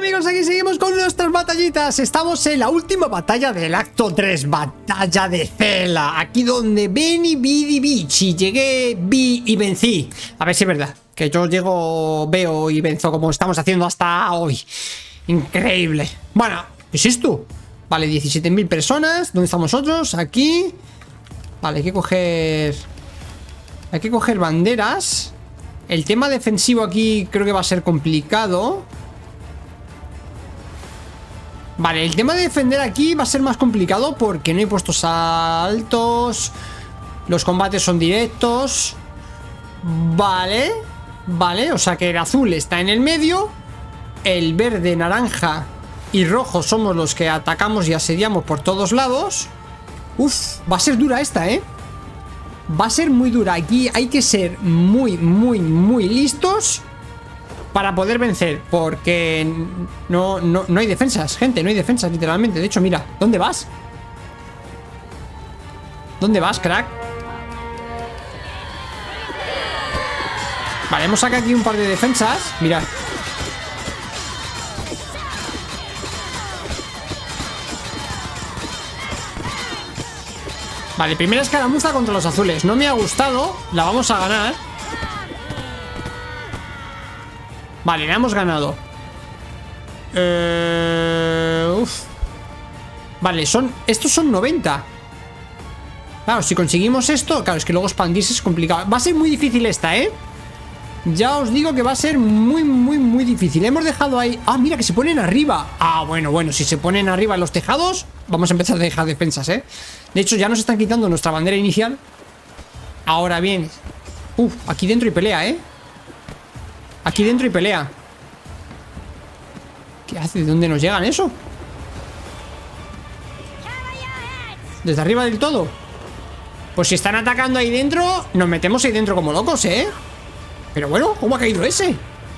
amigos, aquí seguimos con nuestras batallitas. Estamos en la última batalla del acto 3, batalla de Zela. Aquí donde Beni, Bidi, Bichi. Llegué, vi y vencí. A ver si es verdad, que yo llego, veo y venzo como estamos haciendo hasta hoy. Increíble. Bueno, ¿qué es esto? Vale, 17.000 personas. ¿Dónde estamos nosotros? Aquí. Vale, hay que coger banderas. El tema defensivo aquí creo que va a ser complicado. Vale, el tema de defender aquí va a ser más complicado porque no hay puestos altos. Los combates son directos. Vale. Vale, o sea que el azul está en el medio. El verde, naranja y rojo somos los que atacamos y asediamos por todos lados. Uf, va a ser dura esta, ¿eh? Va a ser muy dura. Aquí hay que ser muy listos para poder vencer, porque no hay defensas, gente. No hay defensas, literalmente. De hecho, mira, ¿dónde vas? ¿Dónde vas, crack? Vale, hemos sacado aquí un par de defensas. Mirad. Vale, primera escaramuza contra los azules. No me ha gustado. La vamos a ganar. Vale, la hemos ganado. Vale, estos son 90. Claro, si conseguimos esto. Claro, es que luego expandirse es complicado. Va a ser muy difícil esta, ¿eh? Ya os digo que va a ser muy difícil. Hemos dejado ahí... Ah, mira, que se ponen arriba. Ah, bueno, si se ponen arriba en los tejados, vamos a empezar a dejar defensas, ¿eh? De hecho, ya nos están quitando nuestra bandera inicial. Ahora bien... aquí dentro hay pelea, ¿eh? Aquí dentro hay pelea. ¿Qué hace? ¿De dónde nos llegan eso? ¿Desde arriba del todo? Pues si están atacando ahí dentro, nos metemos ahí dentro como locos, ¿eh? Pero bueno, ¿cómo ha caído ese?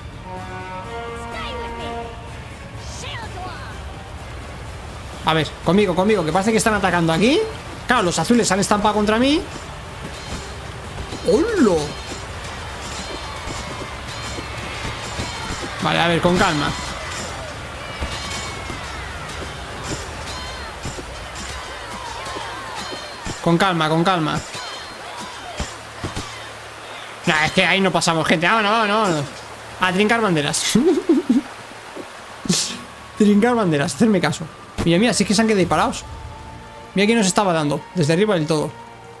A ver, conmigo, que parece que están atacando aquí. Claro, los azules se han estampado contra mí. ¡Hola! Vale, a ver, con calma. Con calma. Nah, es que ahí no pasamos, gente. Vámonos. A trincar banderas. Trincar banderas, hacerme caso. Mira, sí que se han quedado ahí parados. Mira quién nos estaba dando, desde arriba del todo.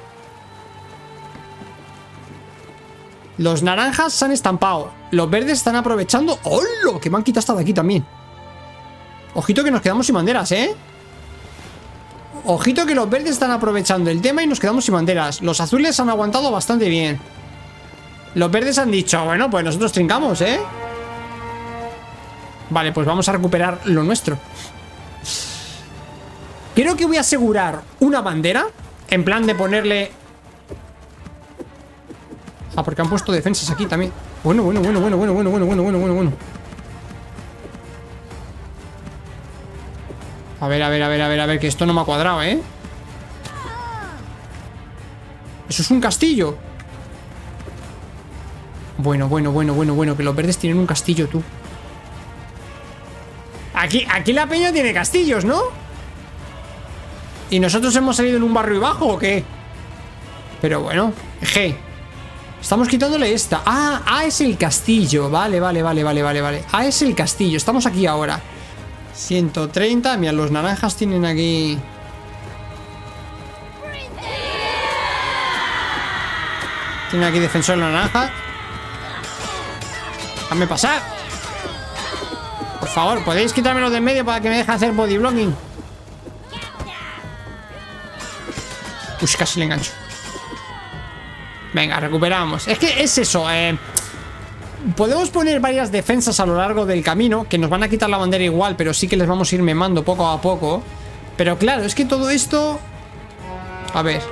Los naranjas se han estampado. Los verdes están aprovechando. ¡Hola! Que me han quitado hasta de aquí también. Ojito que nos quedamos sin banderas, ¿eh? Ojito que los verdes están aprovechando el tema y nos quedamos sin banderas. Los azules han aguantado bastante bien. Los verdes han dicho, bueno, pues nosotros trincamos, ¿eh? Vale, pues vamos a recuperar lo nuestro. Creo que voy a asegurar una bandera. En plan de ponerle... Ah, porque han puesto defensas aquí también. Bueno. A ver, que esto no me ha cuadrado, ¿eh? Eso es un castillo. Bueno, que los verdes tienen un castillo, tú. Aquí la peña tiene castillos, ¿no? ¿Y nosotros hemos salido en un barrio bajo o qué? Pero bueno, estamos quitándole esta. Ah, es el castillo. Vale. Ah, es el castillo. Estamos aquí ahora. 130. Mira, los naranjas tienen aquí... Tienen aquí defensor en la naranja. Déjame pasar. Por favor, ¿podéis quitármelo de en medio para que me deje hacer body blocking? Uy, casi le engancho. Venga, recuperamos. Es que es eso, podemos poner varias defensas a lo largo del camino, que nos van a quitar la bandera igual, pero sí que les vamos a ir memando poco a poco. Pero claro, es que todo esto... A ver,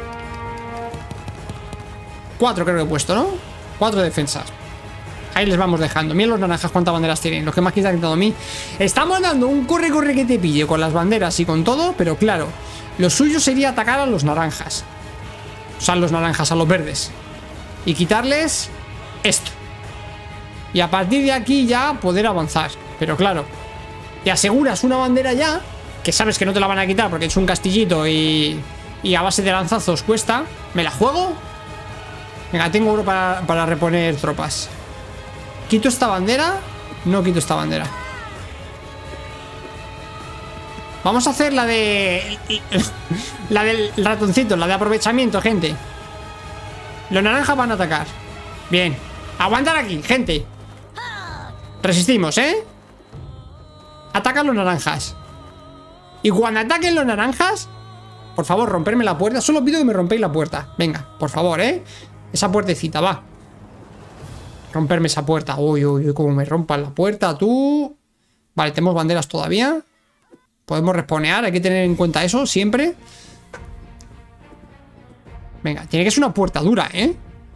4 creo que he puesto, ¿no? 4 defensas. Ahí les vamos dejando. Miren los naranjas cuántas banderas tienen. Los que más quitan quitado a mí. Estamos dando un corre que te pille con las banderas y con todo. Pero claro, lo suyo sería atacar a los naranjas. O sea, a los naranjas, a los verdes. Y quitarles esto. Y a partir de aquí ya poder avanzar. Pero claro, te aseguras una bandera ya, que sabes que no te la van a quitar porque es un castillito y a base de lanzazos cuesta. ¿Me la juego? Venga, tengo oro para reponer tropas. ¿Quito esta bandera? No quito esta bandera. Vamos a hacer la de... la del ratoncito, la de aprovechamiento, gente. Los naranjas van a atacar. Bien. Aguantar aquí, gente. Resistimos, ¿eh? Atacan los naranjas. Y cuando ataquen los naranjas, por favor, romperme la puerta. Solo pido que me rompéis la puerta. Venga, por favor, ¿eh? Esa puertecita, va. Romperme esa puerta. Uy, uy, uy, como me rompan la puerta, tú. Vale, tenemos banderas todavía. Podemos respawnear, hay que tener en cuenta eso siempre. Venga, tiene que ser una puerta dura, ¿eh?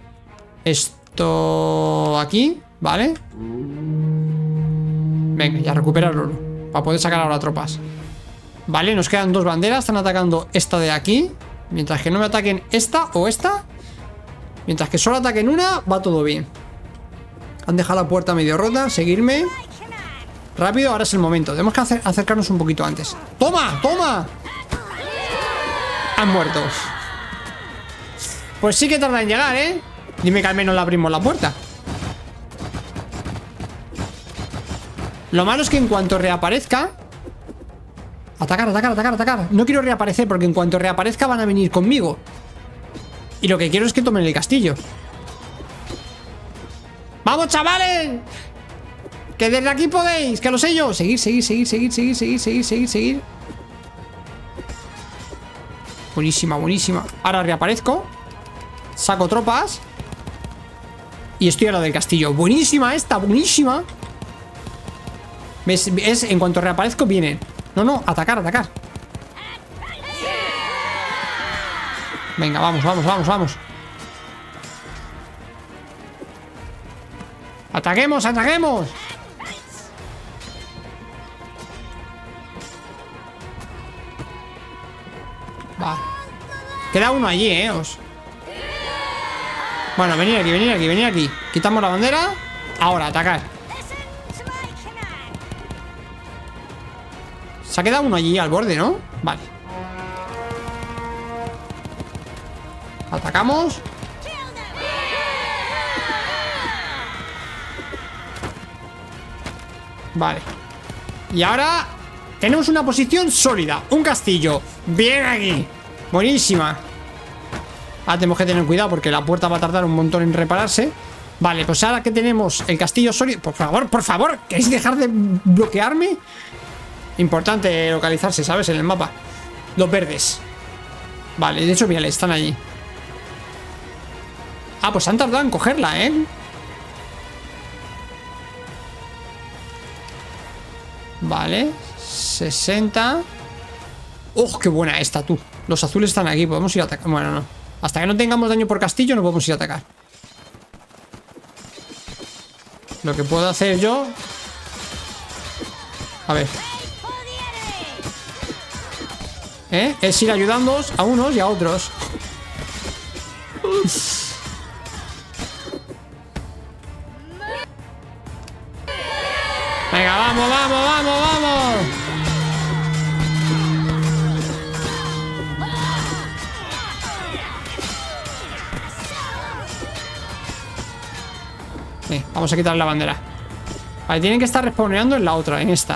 Esto... aquí, vale. Venga, ya recuperarlo para poder sacar ahora tropas. Vale, nos quedan dos banderas. Están atacando esta de aquí. Mientras que no me ataquen esta o esta. Mientras que solo ataquen una, va todo bien. Han dejado la puerta medio rota. Seguirme. Rápido, ahora es el momento. Tenemos que acercarnos un poquito antes. ¡Toma! ¡Toma! Han muerto. Pues sí que tarda en llegar, ¿eh? Dime que al menos le abrimos la puerta. Lo malo es que en cuanto reaparezca... Atacar, atacar, atacar, atacar. No quiero reaparecer porque en cuanto reaparezca van a venir conmigo. Y lo que quiero es que tomen el castillo. ¡Vamos, chavales! ¡Que desde aquí podéis! ¡Que lo sé yo! Seguir, seguir, seguir, seguir, seguir, seguir, seguir, seguir, seguir. Buenísima, buenísima. Ahora reaparezco. Saco tropas. Y estoy a lo del castillo. Buenísima esta, buenísima. ¿Ves? Es, en cuanto reaparezco vienen. No, no, atacar, atacar. Venga, vamos, vamos, vamos, vamos. Ataquemos, ataquemos. Va. Queda uno allí, Bueno, venid aquí, venid aquí, venid aquí. Quitamos la bandera. Ahora, atacar. Se ha quedado uno allí al borde, ¿no? Vale. Atacamos. Vale. Y ahora tenemos una posición sólida. Un castillo. Bien aquí. Buenísima. Ahora tenemos que tener cuidado porque la puerta va a tardar un montón en repararse. Vale, pues ahora que tenemos el castillo sólido... por favor, ¿queréis dejar de bloquearme? Importante localizarse, ¿sabes? En el mapa. Los verdes. Vale, de hecho, mira, están allí. Ah, pues han tardado en cogerla, ¿eh? Vale, 60. ¡Oh, qué buena esta, tú! Los azules están aquí, podemos ir a atacar. Bueno, no. Hasta que no tengamos daño por castillo no podemos ir a atacar. Lo que puedo hacer yo... A ver. Es ir ayudándoos a unos y a otros. Venga, vamos, vamos, vamos, vamos. Vamos a quitar la bandera. Vale, tienen que estar respawneando en la otra, en esta.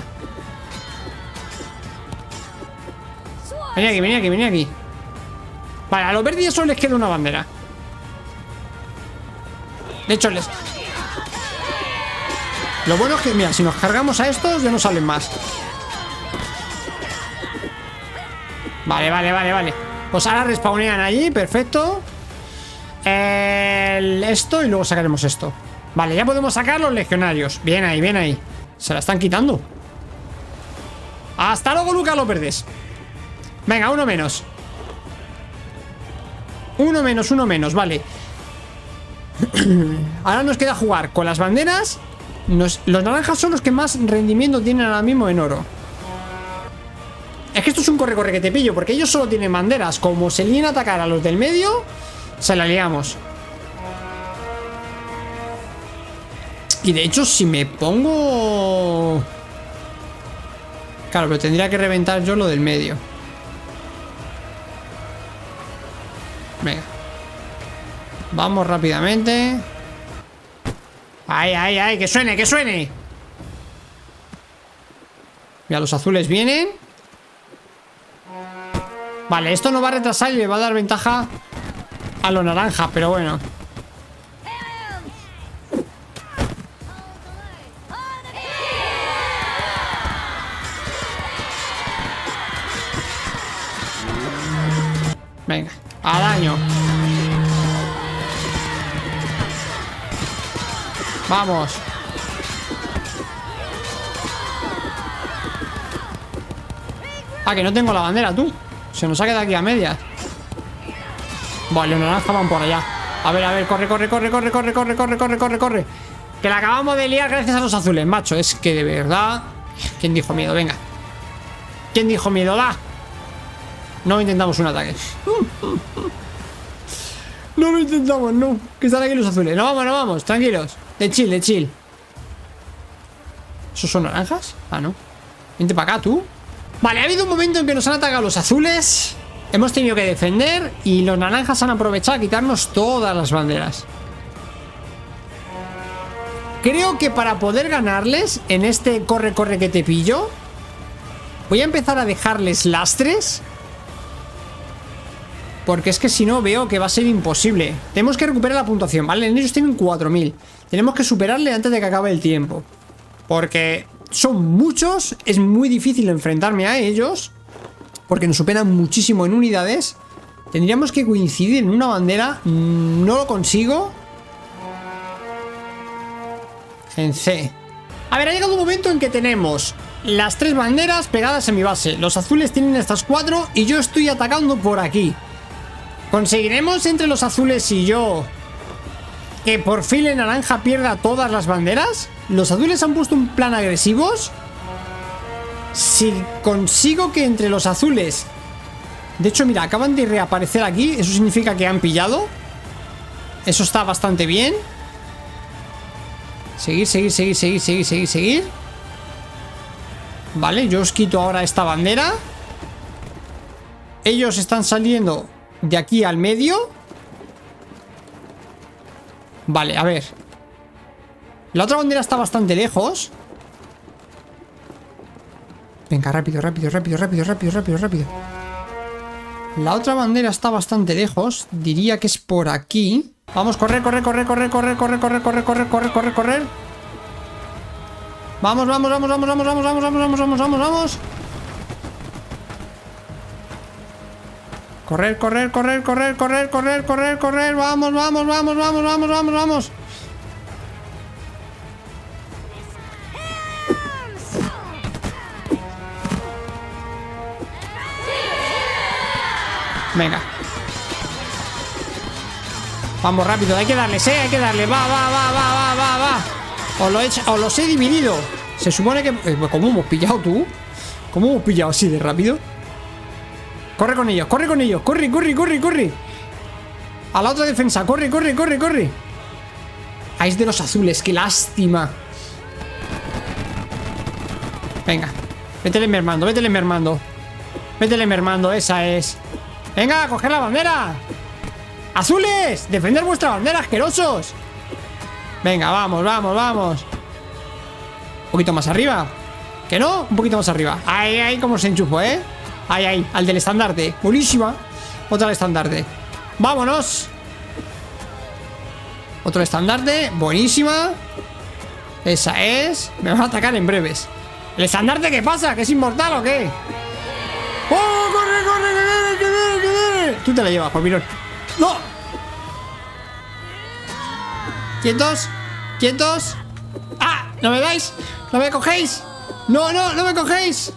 Vení aquí, vení aquí, vení aquí. Vale, a los verdes solo les queda una bandera. De hecho, lo bueno es que, mira, si nos cargamos a estos ya no salen más. Vale, vale, vale, vale. Pues ahora respawnean allí, perfecto. Esto y luego sacaremos esto. Vale, ya podemos sacar los legionarios. Bien ahí, bien ahí. Se la están quitando. Hasta luego, Lucas, los verdes. Venga, uno menos. Uno menos, vale. Ahora nos queda jugar con las banderas. Los naranjas son los que más rendimiento tienen ahora mismo en oro. Es que esto es un corre-corre que te pillo, porque ellos solo tienen banderas. Como se líen a atacar a los del medio, se la liamos. Y de hecho, si me pongo... Claro, pero tendría que reventar yo lo del medio. Venga. Vamos rápidamente. ¡Ay, ay, ay! ¡Que suene, que suene! Mira, los azules vienen. Vale, esto no va a retrasar y le va a dar ventaja a lo naranja, pero bueno. Venga, a daño. Vamos. Ah, que no tengo la bandera, tú. Se nos ha quedado aquí a medias. Vale, los naranjas van por allá. A ver, corre, corre, corre, corre, corre, corre, corre, corre, corre, corre. Que la acabamos de liar gracias a los azules, macho. Es que de verdad. ¿Quién dijo miedo? Venga. ¿Quién dijo miedo? Da. No intentamos un ataque. No lo intentamos, no. Que están aquí los azules. No vamos, no vamos. Tranquilos. De chill, de chill. ¿Esos son naranjas? Ah, no. Vente para acá, tú. Vale, ha habido un momento en que nos han atacado los azules. Hemos tenido que defender. Y los naranjas han aprovechado a quitarnos todas las banderas. Creo que para poder ganarles en este corre, corre que te pillo, voy a empezar a dejarles lastres. Porque es que si no veo que va a ser imposible. Tenemos que recuperar la puntuación, ¿vale? Ellos tienen 4000. Tenemos que superarle antes de que acabe el tiempo. Porque son muchos. Es muy difícil enfrentarme a ellos. Porque nos superan muchísimo en unidades. Tendríamos que coincidir en una bandera. No lo consigo. En C. A ver, ha llegado un momento en que tenemos las 3 banderas pegadas en mi base. Los azules tienen estas 4 y yo estoy atacando por aquí. ¿Conseguiremos entre los azules y yo que por fin el naranja pierda todas las banderas? ¿Los azules han puesto un plan agresivos? Si consigo que entre los azules... De hecho, mira, acaban de reaparecer aquí. Eso significa que han pillado. Eso está bastante bien. Seguir, seguir, seguir, seguir, seguir, seguir, seguir. Vale, yo os quito ahora esta bandera. Ellos están saliendo de aquí al medio. Vale, a ver. La otra bandera está bastante lejos. Venga, rápido, rápido, rápido, rápido, rápido, rápido, rápido. La otra bandera está bastante lejos. Diría que es por aquí. Vamos, correr, correr, correr, correr, correr, correr, correr, correr, correr, correr, correr, correr. Vamos, vamos, vamos, vamos, vamos, vamos, vamos, vamos, vamos, vamos, vamos, vamos. Correr, correr, correr, correr, correr, correr, correr, correr. Vamos, vamos, vamos, vamos, vamos, vamos, vamos. Venga. Vamos rápido, hay que darles, hay que darle. Va, va, va, va, va, va, va. Os los he dividido. Se supone que... ¿Cómo hemos pillado tú? ¿Cómo hemos pillado así de rápido? Corre con ellos, corre con ellos. Corre, corre, corre, corre. A la otra defensa, corre, corre, corre, corre. Ah, es de los azules, qué lástima. Venga, vétele mermando, vétele mermando. Vétele mermando, esa es. Venga, a coger la bandera. ¡Azules! ¡Defender vuestra bandera, asquerosos! Venga, vamos, vamos, vamos. Un poquito más arriba. ¿Que no? Un poquito más arriba. Ahí, ahí, como se enchufó, ¿eh? Ahí, ahí, al del estandarte. Buenísima. Otra al estandarte. ¡Vámonos! Otro estandarte. Buenísima. Esa es. Me va a atacar en breves. ¿El estandarte qué pasa? ¿Que es inmortal o qué? ¡Oh, corre, corre! ¡Que viene, que viene! Tú te la llevas, Jormirón. ¡No! ¡Quietos! ¡Quietos! ¡Ah! ¿No me dais? ¿No me cogéis? ¡No, no! ¡No me cogéis!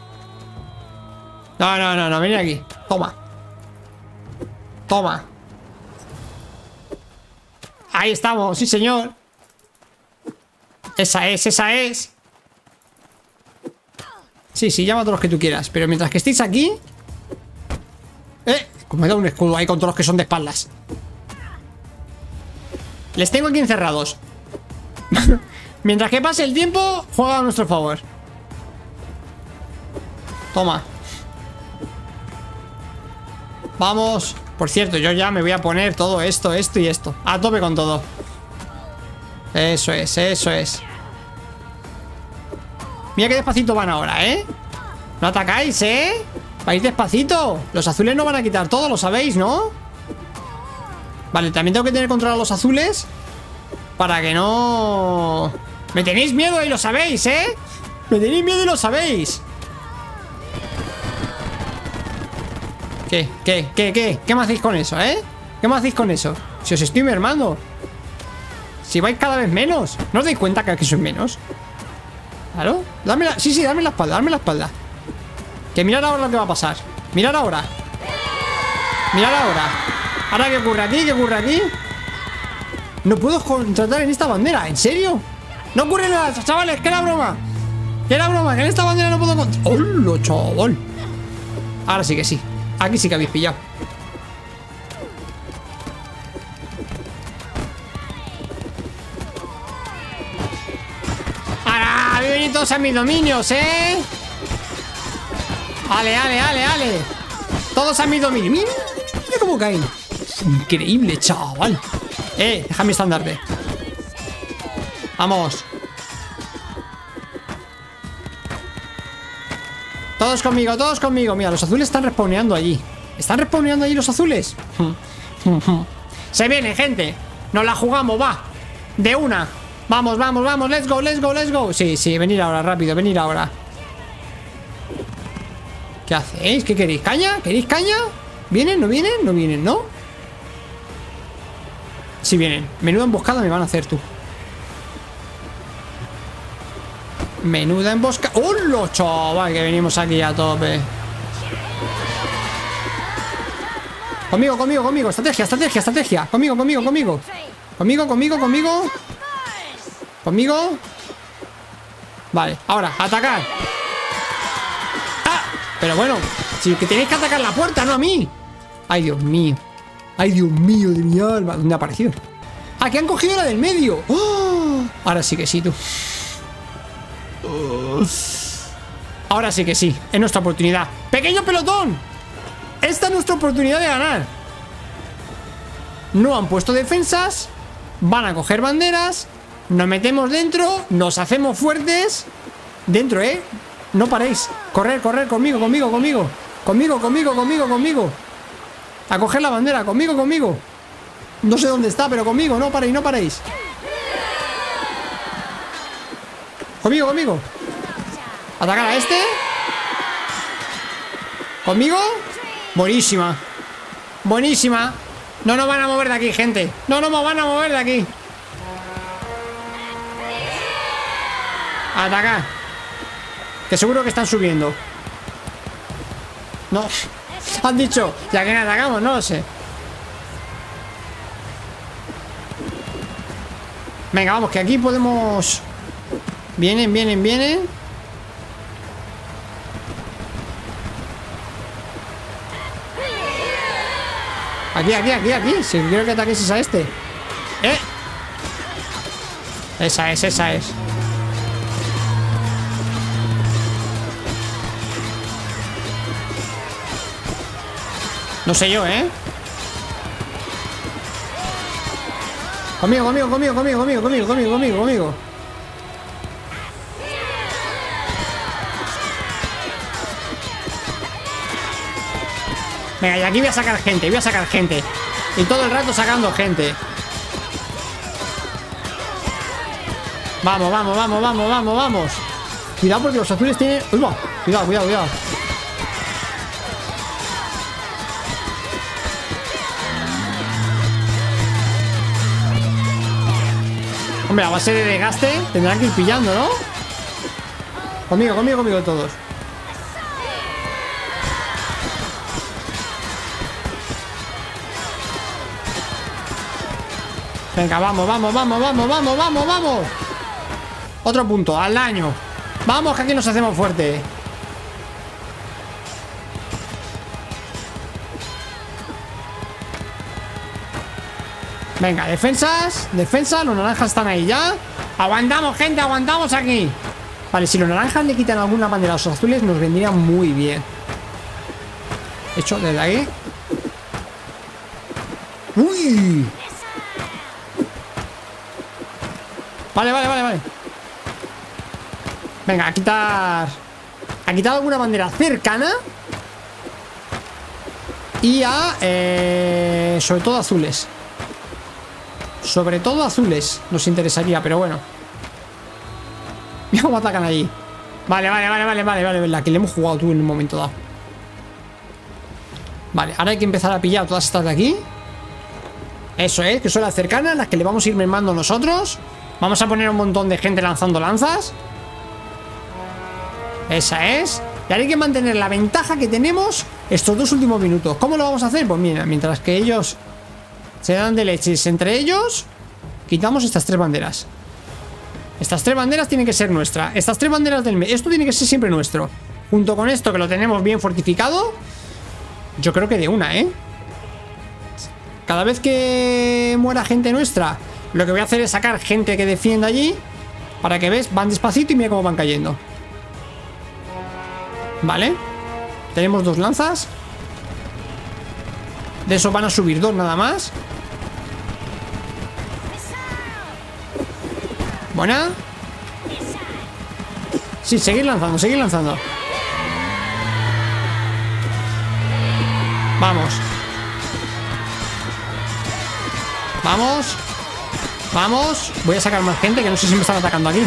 No, no, no, no, venid aquí. Toma. Toma. Ahí estamos, sí señor. Esa es, esa es. Sí, sí, llama a todos los que tú quieras. Pero mientras que estéis aquí... Como me da un escudo ahí con todos los que son de espaldas. Les tengo aquí encerrados. Mientras que pase el tiempo, juega a nuestro favor. Toma. Vamos. Por cierto, yo ya me voy a poner todo esto, esto y esto. A tope con todo. Eso es, eso es. Mira qué despacito van ahora, ¿eh? No atacáis, ¿eh? Vais despacito. Los azules no van a quitar todo, lo sabéis, ¿no? Vale, también tengo que tener control a los azules para que no... Me tenéis miedo y lo sabéis, ¿eh? Me tenéis miedo y lo sabéis. ¿Qué me hacéis con eso, eh? ¿Qué me hacéis con eso? Si os estoy mermando. Si vais cada vez menos. ¿No os dais cuenta que aquí sois menos? Claro. Dame la... Sí, dame la espalda, dame la espalda. Que mirad ahora lo que va a pasar. Mirad ahora. Mirad ahora. Ahora, ¿qué ocurre aquí? ¿Qué ocurre aquí? No puedo contratar en esta bandera. ¿En serio? No ocurre nada, chavales. Que era broma. Que era broma. Que en esta bandera no puedo contratar. ¡Hola, chaval! Ahora sí que sí. Aquí sí que habéis pillado. ¡Ahora! ¡Vienen todos a mis dominios, eh! ¡Ale, ale, ale, ale! Todos a mis dominios. ¡Mira cómo caen! Increíble, chaval. Déjame estandarte. Vamos. Todos conmigo, todos conmigo. Mira, los azules están respawneando allí. ¿Están respawneando allí los azules? Se viene, gente. Nos la jugamos, va. De una. Vamos, vamos, vamos. Let's go, let's go, let's go. Sí, sí, venir ahora, rápido, venir ahora. ¿Qué hacéis? ¿Qué queréis? ¿Caña? ¿Queréis caña? ¿Vienen? ¿No vienen? ¿No vienen? ¿No? Sí vienen. Menuda emboscada me van a hacer, tú. Menuda emboscada. ¡Hola, chaval! Que venimos aquí a tope. Conmigo, conmigo, conmigo. Estrategia, estrategia, estrategia. Conmigo, conmigo, conmigo. Conmigo, conmigo, conmigo. Conmigo. Vale, ahora, atacar. ¡Ah! Pero bueno, si que tenéis que atacar la puerta, no a mí. Ay, Dios mío. Ay, Dios mío de mi alma. ¿Dónde ha aparecido? ¡Ah, que han cogido la del medio! ¡Oh! Ahora sí que sí, tú. Ahora sí que sí. Es nuestra oportunidad. ¡Pequeño pelotón! Esta es nuestra oportunidad de ganar. No han puesto defensas. Van a coger banderas. Nos metemos dentro. Nos hacemos fuertes. Dentro, ¿eh? No paréis. Correr, correr, conmigo, conmigo, conmigo. Conmigo, conmigo, conmigo, conmigo. A coger la bandera, conmigo, conmigo. No sé dónde está, pero conmigo. No paréis, no paréis. Conmigo, conmigo. Atacar a este. Conmigo. Buenísima. Buenísima. No nos van a mover de aquí, gente. No nos van a mover de aquí. Atacar. Que seguro que están subiendo. No. Han dicho, ya que atacamos, no lo sé. Venga, vamos, que aquí podemos... Vienen, vienen, vienen. Aquí, aquí, aquí, aquí. Si quiero que ataques es a este. Esa es, esa es. No sé yo, ¿eh? Conmigo, conmigo, conmigo, conmigo, conmigo, conmigo, conmigo, conmigo, conmigo. Venga, y aquí voy a sacar gente, voy a sacar gente. Y todo el rato sacando gente. Vamos, vamos, vamos, vamos, vamos, vamos. Cuidado porque los azules tienen... Uy, va. Cuidado, cuidado, cuidado. Hombre, a base de desgaste tendrán que ir pillando, ¿no? Conmigo, conmigo, conmigo todos. Venga, vamos, vamos, vamos, vamos, vamos, vamos, vamos. Otro punto, al daño. Vamos, que aquí nos hacemos fuerte. Venga, defensas, defensa. Los naranjas están ahí ya. Aguantamos, gente, aguantamos aquí. Vale, si los naranjas le quitan alguna bandera a los azules, nos vendría muy bien. De hecho, desde aquí. ¡Uy! Vale. Venga, a quitar alguna bandera cercana. Y a... sobre todo azules. Sobre todo azules nos interesaría, pero bueno. Mira cómo atacan allí. Vale. La que le hemos jugado tú en un momento dado. Vale, ahora hay que empezar a pillar todas estas de aquí. Eso es, que son las cercanas, las que le vamos a ir mermando nosotros. Vamos a poner un montón de gente lanzando lanzas. Esa es. Y ahora hay que mantener la ventaja que tenemos estos 2 últimos minutos. ¿Cómo lo vamos a hacer? Pues mira, mientras que ellos se dan de leches entre ellos, quitamos estas 3 banderas. Estas 3 banderas tienen que ser nuestras. Estas 3 banderas del medio. Esto tiene que ser siempre nuestro. Junto con esto que lo tenemos bien fortificado. Yo creo que de una, ¿eh? Cada vez que muera gente nuestra, lo que voy a hacer es sacar gente que defienda allí. Para que ves, van despacito y mira cómo van cayendo. Vale. Tenemos 2 lanzas. De eso van a subir 2 nada más. Buena. Sí, seguir lanzando. Vamos. Voy a sacar más gente, que no sé si me están atacando aquí.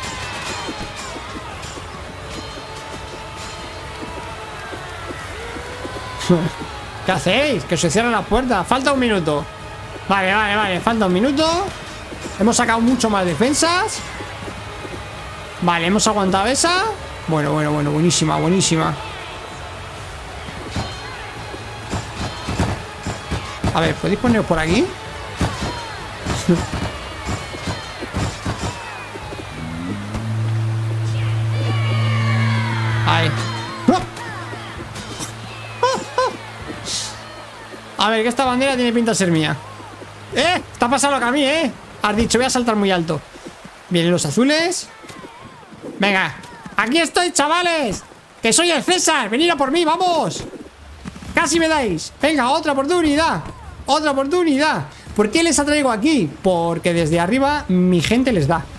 ¿Qué hacéis? Que se cierra la puerta. Falta 1 minuto. Vale. Falta 1 minuto. Hemos sacado mucho más defensas. Vale, hemos aguantado esa. Bueno. Buenísima. A ver, ¿podéis poneros por aquí? Ahí. A ver, que esta bandera tiene pinta de ser mía. Está pasando lo que a mí, Has dicho, voy a saltar muy alto. Vienen los azules. Venga, aquí estoy, chavales. Que soy el César, venid a por mí, vamos. Casi me dais. Venga, otra oportunidad. ¿Por qué les atraigo aquí? Porque desde arriba mi gente les da.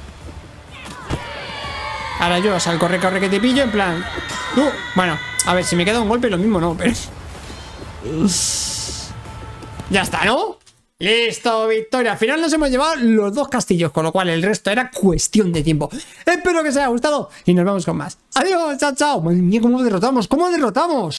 Ahora yo, o sea, corre que te pillo. En plan, bueno, a ver, si me queda un golpe lo mismo, no, pero... Ya está, ¿no? Listo, victoria. Al final nos hemos llevado los 2 castillos, con lo cual el resto era cuestión de tiempo. Espero que os haya gustado y nos vemos con más. Adiós, chao. Madre mía, ¿cómo derrotamos?